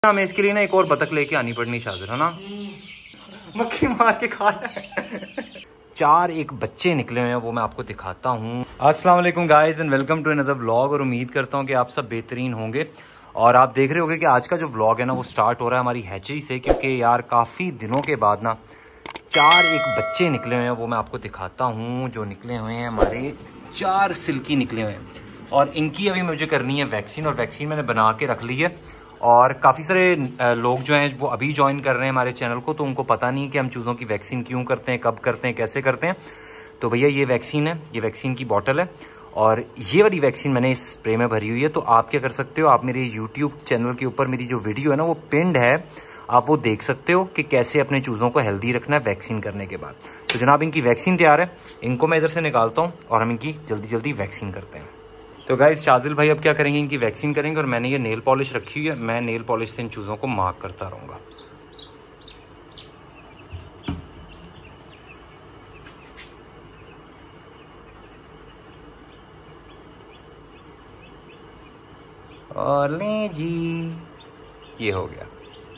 हमें इसके लिए ना एक और बतख लेके आनी पड़नी शाज़र, है ना। मक्खी मार के खा रहा है। 4 एक बच्चे निकले हुए हैं, वो मैं आपको दिखाता हूँ। अस्सलाम वालेकुम guys and welcome to another vlog. और उम्मीद करता हूँ कि आप सब बेहतरीन होंगे। और आप देख रहे होंगे कि आज का जो व्लॉग है ना वो स्टार्ट हो रहा है हमारी हैचरी से, क्योंकि यार काफ़ी दिनों के बाद ना 4 एक बच्चे निकले हुए हैं, वो मैं आपको दिखाता हूँ। जो निकले हुए हैं हमारे 4 सिल्की निकले हुए हैं और इनकी अभी मुझे करनी है वैक्सीन। और वैक्सीन मैंने बना के रख ली है। और काफ़ी सारे लोग जो हैं वो अभी ज्वाइन कर रहे हैं हमारे चैनल को, तो उनको पता नहीं कि हम चूज़ों की वैक्सीन क्यों करते हैं, कब करते हैं, कैसे करते हैं। तो भैया ये वैक्सीन है, ये वैक्सीन की बॉटल है और ये वाली वैक्सीन मैंने इस स्प्रे में भरी हुई है। तो आप क्या कर सकते हो, आप मेरे यूट्यूब चैनल के ऊपर मेरी जो वीडियो है ना वो पिंड है, आप वो देख सकते हो कि कैसे अपने चूज़ों को हेल्दी रखना है वैक्सीन करने के बाद। तो जनाब इनकी वैक्सीन तैयार है, इनको मैं इधर से निकालता हूँ और हम इनकी जल्दी जल्दी वैक्सीन करते हैं। तो गाइस शाजिल भाई अब क्या करेंगे, इनकी वैक्सीन करेंगे। और मैंने ये नेल पॉलिश रखी हुई है, मैं नेल पॉलिश से इन चूज़ों को मार्क करता रहूँगा। और ले जी, ये हो गया।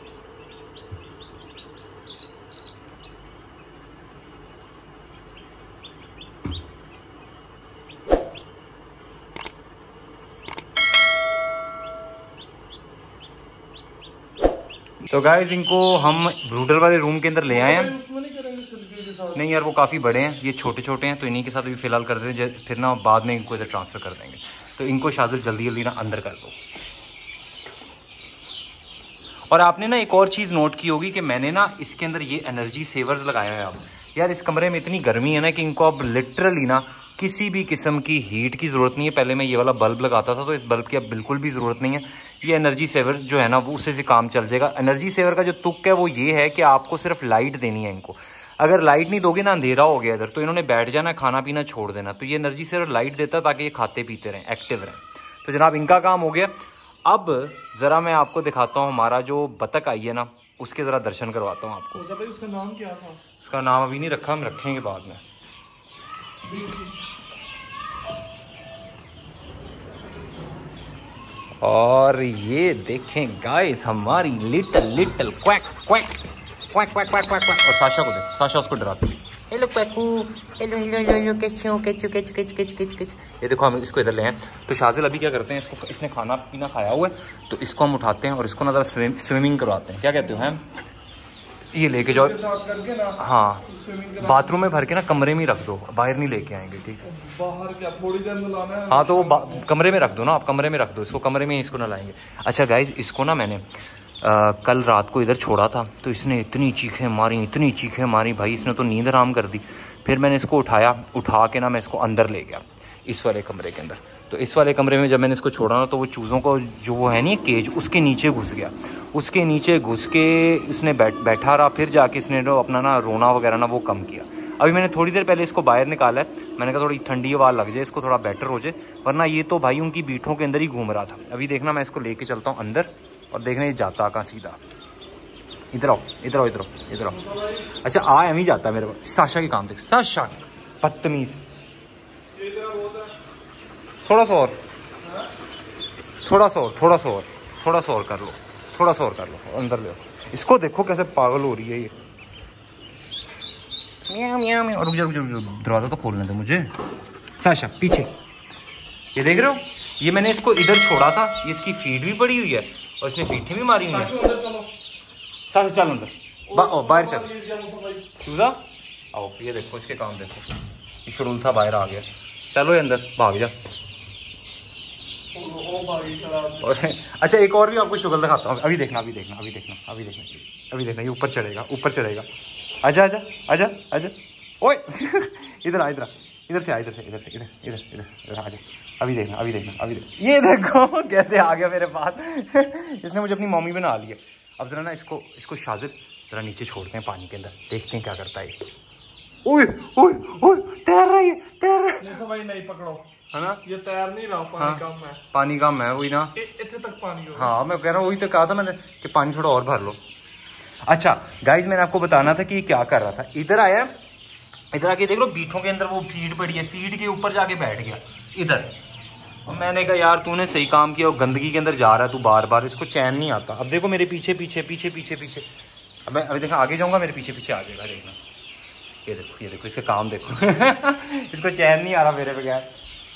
तो गाइस इनको हम ब्रूडर वाले रूम के अंदर ले आए हैं। उसमें नहीं करेंगे सिल्की के साथ? नहीं यार वो काफ़ी बड़े हैं, ये छोटे छोटे हैं, तो इन्हीं के साथ अभी फिलहाल कर दें, फिर ना बाद में इनको इधर ट्रांसफ़र कर देंगे। तो इनको शाजिल जल्दी जल्दी ना अंदर कर दो। और आपने ना एक और चीज़ नोट की होगी कि मैंने ना इसके अंदर ये एनर्जी सेवर्स लगाए हैं। अब यार इस कमरे में इतनी गर्मी है ना कि इनको अब लिटरली ना किसी भी किस्म की हीट की ज़रूरत नहीं है। पहले मैं ये वाला बल्ब लगाता था, तो इस बल्ब की अब बिल्कुल भी ज़रूरत नहीं है। ये एनर्जी सेवर जो है ना वो उससे से काम चल जाएगा। एनर्जी सेवर का जो तुक है वो ये है कि आपको सिर्फ लाइट देनी है इनको। अगर लाइट नहीं दोगे ना, अंधेरा हो गया इधर, तो इन्होंने बैठ जाना, खाना पीना छोड़ देना। तो ये एनर्जी सेवर लाइट देता है ताकि ये खाते पीते रहें, एक्टिव रहें। तो जनाब इनका काम हो गया। अब ज़रा मैं आपको दिखाता हूँ हमारा जो बतख आई है ना, उसके ज़रा दर्शन करवाता हूँ आपको। भाई उसका नाम क्या था? उसका नाम अभी नहीं रखा, हम रखेंगे बाद में। और ये देखें गाइस हमारी little little quack quack quack quack quack quack. और साशा को देखो, साशा उसको डराती है। हेलो क्वैकू, हेलो हेलो हेलो, कैचू कैचू कैचू कैचू कैचू कैचू कैचू। ये देखो हम इसको इधर ले आए। तो शाजिल अभी क्या करते हैं, इसको, इसने खाना पीना खाया हुआ है, तो इसको हम उठाते हैं और इसको ना ज़रा स्विमिंग करवाते हैं। क्या कहते हो हैं, ये लेके जाओ करके ना, हाँ बाथरूम में भर के ना कमरे में ही रख दो, बाहर नहीं लेके आएंगे, ठीक है। बाहर क्या थोड़ी देर में लाना है? हाँ तो वो कमरे में रख दो ना, आप कमरे में रख दो इसको, कमरे में इसको ना लाएंगे। अच्छा गाइज इसको ना मैंने कल रात को इधर छोड़ा था, तो इसने इतनी चीखें मारी, इतनी चीखें मारी भाई, इसने तो नींद आराम कर दी। फिर मैंने इसको उठा के ना मैं इसको अंदर ले गया इस वाले कमरे के अंदर। तो इस वाले कमरे में जब मैंने इसको छोड़ा ना, तो वो चूज़ों को जो वो है नहीं केज, उसके नीचे घुस गया। उसके नीचे घुस के इसने बैठा रहा। फिर जाके इसने जो अपना ना रोना वगैरह ना वो कम किया। अभी मैंने थोड़ी देर पहले इसको बाहर निकाला है, मैंने कहा थोड़ी ठंडी हवा लग जाए, इसको थोड़ा बेटर हो जाए, वरना ये तो भाई उनकी बीठों के अंदर ही घूम रहा था। अभी देखना मैं इसको लेके चलता हूँ अंदर और देखना ये जाता कहाँ सीधा। इधर आओ इधर आओ इधर आओ इधर आओ। अच्छा आ एम ही जाता है मेरे पास। साशा के काम देख, साशा बदतमीज। थोड़ा सा और, थोड़ा सा और, थोड़ा सा और, थोड़ा सा और कर लो, थोड़ा सा और कर लो, अंदर ले। इसको देखो कैसे पागल हो रही है ये। म्याऊ म्याऊ म्याऊ। रुक जा रुक जा, दरवाजा तो खोलने दे मुझे। साशा पीछे, ये देख रहे हो, ये मैंने इसको इधर छोड़ा था, ये इसकी फीड भी पड़ी हुई है और इसने पीठी भी मारी हुई है। साशा चल अंदर, बाहर चल चूजा आओ। ये देखो इसके काम देखो, ये शुरुल सा बाहर आ गया। चलो ये अंदर भाग जा। और अच्छा एक और भी आपको शुगल दिखाता हूँ। अभी देखना अभी देखना अभी देखना अभी देखना अभी देखना, ये ऊपर चढ़ेगा ऊपर चढ़ेगा। आजा आजा आजा आजा, ओए इधर आ, इधर आ, इधर से आ, इधर से इधर से इधर इधर इधर इधर आजा। अभी देखना अभी देखना अभी देखना, ये देखो कैसे आ गया मेरे पास। इसने मुझे अपनी मम्मी बना लिया। अब जरा ना इसको शाजिल जरा नीचे छोड़ते हैं पानी के अंदर, देखते हैं क्या करता है। ओए ओए ओए तैर रहा है, तैर रहा है। भाई नहीं पकड़ो, है ना, ये तैर नहीं रहा, पानी हाँ, कम है, पानी कम है वही ना, इतने तक पानी हो। हाँ मैं कह रहा हूँ, वही तो कहा था मैंने कि पानी थोड़ा और भर लो। अच्छा गाइज मैंने आपको बताना था कि ये क्या कर रहा था। इधर आया, इधर आके देख लो बीठों के अंदर वो फीड पड़ी है, फीड के ऊपर जाके बैठ गया इधर। मैंने कहा यार तूने सही काम किया, और गंदगी के अंदर जा रहा है तू बार बार, इसको चैन नहीं आता। अब देखो मेरे पीछे पीछे पीछे पीछे पीछे, अब मैं अभी देखा आगे जाऊंगा मेरे पीछे पीछे आ जाएगा, देखना। ये देखो इसका काम देखो इसको चैन नहीं आ रहा मेरे बगैर।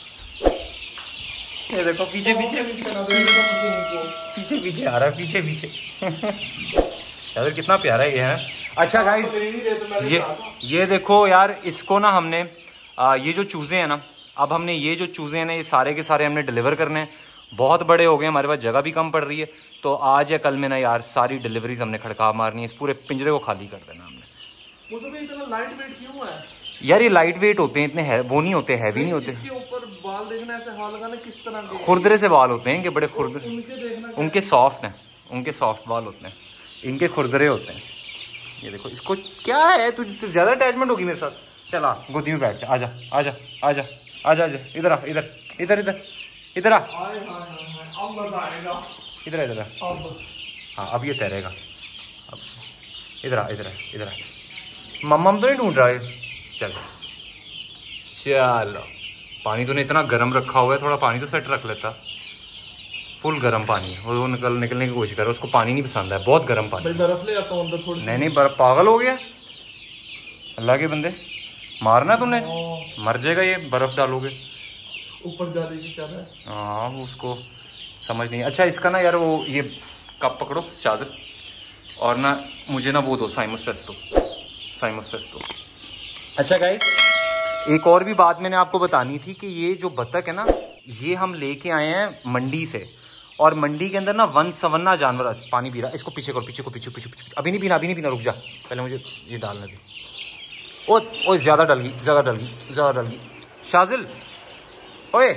ये देखो पीछे पीछे पीछे पीछे आ रहा है, पीछे पीछे यार कितना प्यारा ये है। अच्छा गाइस ये देखो यार, इसको ना हमने ये जो चूजे हैं ना, अब हमने ये जो चूजे हैं ना, ये सारे के सारे हमने डिलीवर करने हैं। बहुत बड़े हो गए, हमारे पास जगह भी कम पड़ रही है, तो आज या कल में ना यार सारी डिलीवरीज हमने खड़का मारनी है, इस पूरे पिंजरे को खाली कर देना हमने। मुझे इतना लाइट वेट क्यों है यार? ये लाइट वेट होते हैं, इतने वो नहीं होते, हैवी नहीं होते। इसके ऊपर बाल देखना, ऐसे हाल लगाना किस तरह के खुरदरे से बाल होते हैं इनके, बड़े खुरदरे। देखना उनके सॉफ्ट हैं, उनके सॉफ्ट बाल होते हैं, इनके खुरदरे होते हैं। ये देखो इसको क्या है, तुझे ज्यादा अटैचमेंट होगी मेरे साथ। चला गोदी में बैठ जा, आजा आजा आजा आजा आजा, इधर आ, इधर इधर इधर इधर आ, अब मजा आएगा। इधर इधर। हाँ अब ये तैरेगा, अब इधर आ इधर आ इधर आ। मम्मा तो नहीं ढूंढ रहा है, चलो चलो। पानी तूने इतना गर्म रखा हुआ है, थोड़ा पानी तो सेट रख लेता। फुल गर्म पानी है, वो निकलने की कोशिश कर रहा है, उसको पानी नहीं पसंद है, बहुत गर्म पानी। बर्फ ले आता हूं अंदर थोड़ी। नहीं बर्फ, पागल हो गया अल्लाह के बंदे, मारना तुमने, मर जाएगा ये, बर्फ डालोगे ऊपर जा रही है। हाँ उसको समझ नहीं। अच्छा इसका ना यार वो ये कप पकड़ो चादर, और ना मुझे ना वो दो साइमोस्टेस दो। अच्छा गाइस, एक और भी बात मैंने आपको बतानी थी कि ये जो बतख है ना, ये हम लेके आए हैं मंडी से, और मंडी के अंदर ना वन सवन्ना जानवर। पानी पी रहा, इसको पीछे करो, पीछे को पीछे पीछे पीछे। अभी नहीं पीना, रुक जा, पहले मुझे ये डालना दे। ओ ज्यादा डल गई शाजिल, ओए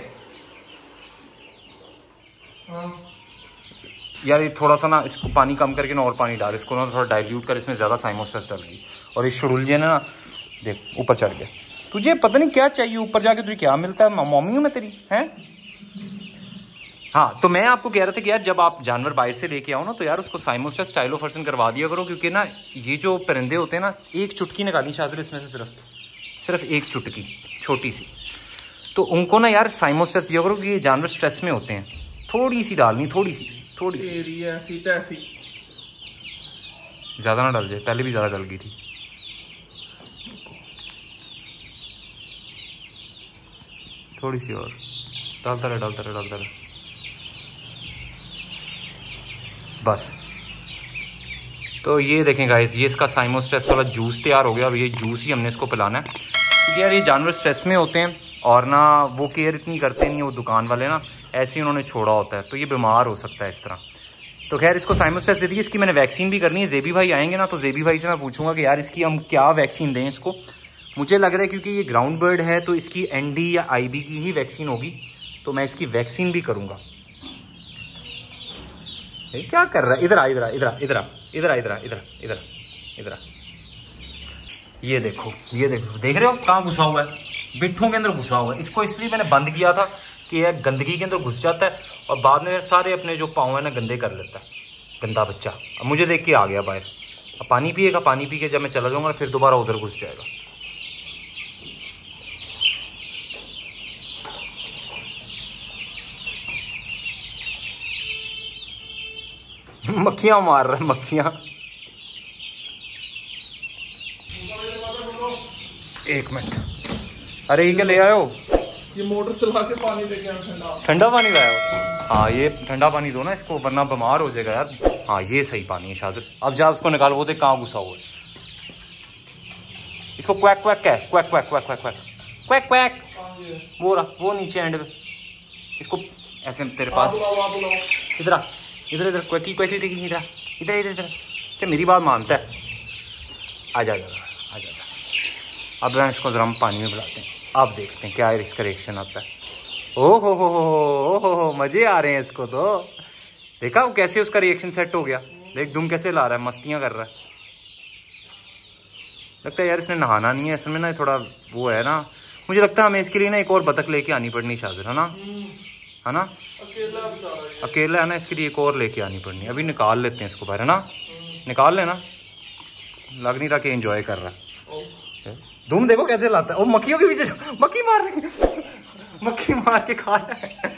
यार ये थोड़ा सा ना इसको पानी कम करके ना और पानी डाल, इसको ना थोड़ा डाइल्यूट कर, इसमें ज़्यादा साइमोस्टेस डल गई। और ये शुडुल ना देख ऊपर चढ़ गया, तुझे पता नहीं क्या चाहिए ऊपर जाके, तुझे क्या मिलता है, मम्मी हूँ मैं तेरी हैं। हाँ तो मैं आपको कह रहा था कि यार जब आप जानवर बाहर से लेके आओ ना, तो यार उसको साइमोस्टेस स्टाइलोफर्सन करवा दिया करो, क्योंकि ना ये जो परिंदे होते हैं ना, एक चुटकी निकाली शाजिल इसमें से, सिर्फ एक चुटकी छोटी सी, तो उनको ना यार साइमोस्टेस दिया करो, क्योंकि ये जानवर स्ट्रेस में होते हैं। थोड़ी सी डालनी, थोड़ी सी ऐसी ज्यादा ना डाल जाए, पहले भी ज्यादा डल गई थी। थोड़ी सी और डालता रहे बस। तो ये देखें गाइस, ये इसका साइमोस्टेस वाला जूस तैयार हो गया। अब ये जूस ही हमने इसको पिलाना है, क्योंकि यार ये जानवर स्ट्रेस में होते हैं, और ना वो केयर इतनी करते नहीं, वो दुकान वाले ना ऐसे ही उन्होंने छोड़ा होता है, तो ये बीमार हो सकता है इस तरह। तो खैर इसको साइमोस्टेस दे दी। इसकी मैंने वैक्सीन भी करनी है। जेबी भाई आएंगे ना, तो जेबी भाई से मैं पूछूंगा कि यार इसकी हम क्या वैक्सीन दें इसको। मुझे लग रहा है क्योंकि ये ग्राउंड बर्ड है, तो इसकी ND या IB की ही वैक्सीन होगी, तो मैं इसकी वैक्सीन भी करूंगा। क्या कर रहा है, इधर। ये देखो देख रहे हो कहाँ घुसा हुआ है, बिट्ठों के अंदर घुसा हुआ है। इसको इसलिए मैंने बंद किया था कि यार गंदगी के अंदर घुस जाता है, और बाद में सारे अपने जो पाँव है ना गंदे कर लेता है, गंदा बच्चा। अब मुझे देख के आ गया बाहर, अब पानी पिएगा, पानी पी के जब मैं चला जाऊंगा फिर दोबारा उधर घुस जाएगा। मक्खियां मार रहा है, मक्खियां। एक मिनट, अरे ये क्या ले आए हो? ये मोटर चला के पानी लेके आया, ठंडा पानी लाया हो? हाँ ये ठंडा पानी दो ना इसको, वरना बीमार हो जाएगा यार। हाँ ये सही पानी है शाजिल। अब जा उसको निकाल, वो देख कहाँ घुसा हुआ है। इसको क्वैक क्वैक क्या है, quack quack quack quack quack quack quack, वो नीचे एंड पे। इसको ऐसे तेरे पास, इधर इधर क्वैकी क्वैकी देखी, इधर अच्छा मेरी बात मानता है। आ जा। अब ना इसको जरा हम पानी में बुलाते हैं, अब देखते हैं क्या इसका रिएक्शन आता है। ओ हो मजे आ रहे हैं इसको। तो देखा वो कैसे उसका रिएक्शन सेट हो गया, देख दुम कैसे ला रहा है, मस्तियां कर रहा है। लगता है यार इसने नहाना नहीं है, इसमें ना थोड़ा वो है ना। मुझे लगता है हमें इसके लिए ना एक और बतख लेके आनी पड़नी शाजिर, है ना? अकेला है ना, इसके लिए एक और लेके आनी पड़नी। अभी निकाल लेते हैं इसको बाहर, है ना? निकाल लेना, लग नहीं रहा कि एंजॉय कर रहा है। धूम देखो कैसे लाता है, वो मक्खियों के पीछे मक्खी मार रही है। मक्खी मार के खा रहा है।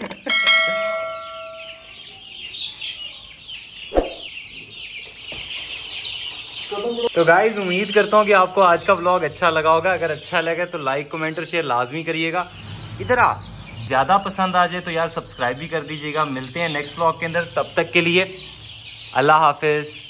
तो गाइज उम्मीद करता हूँ कि आपको आज का व्लॉग अच्छा लगा होगा। अगर अच्छा लगे तो लाइक कमेंट और शेयर लाजमी करिएगा। इधर आ, ज्यादा पसंद आ जाए तो यार सब्सक्राइब भी कर दीजिएगा। मिलते हैं नेक्स्ट व्लॉग के अंदर, तब तक के लिए अल्लाह हाफिज।